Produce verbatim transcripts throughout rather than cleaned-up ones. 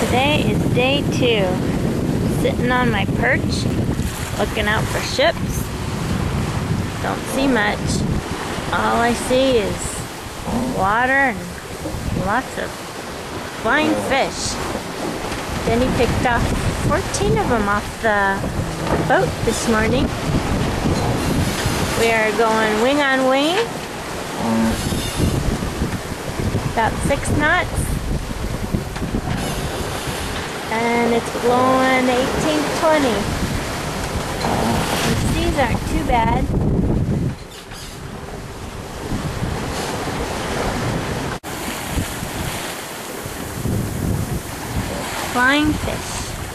Today is day two. Sitting on my perch, looking out for ships. Don't see much. All I see is water and lots of flying fish. Denny picked off fourteen of them off the boat this morning. We are going wing on wing. About six knots. And it's blowing eighteen to twenty. The seas aren't too bad. Flying fish.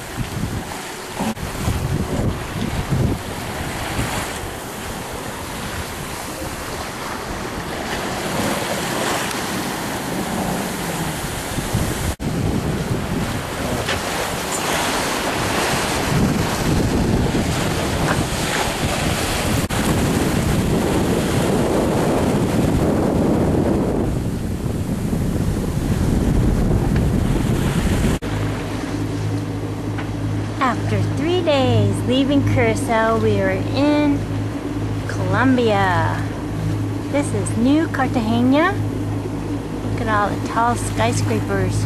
After three days leaving Curacao, we are in Colombia. This is New Cartagena. Look at all the tall skyscrapers.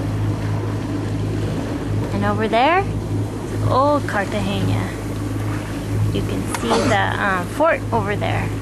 And over there is Old Cartagena. You can see the um, fort over there.